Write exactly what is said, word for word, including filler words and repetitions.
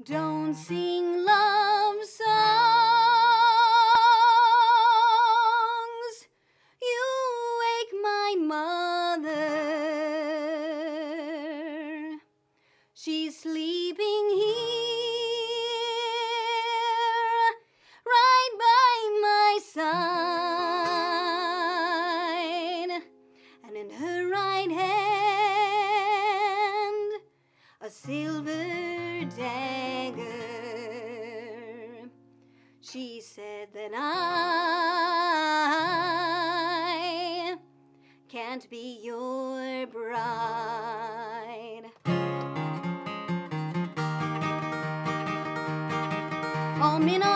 Don't sing love songs. You wake my mother. She's sleeping here, right by my side, and in her right hand a silver dagger. She said that I can't be your bride. Oh, Minna.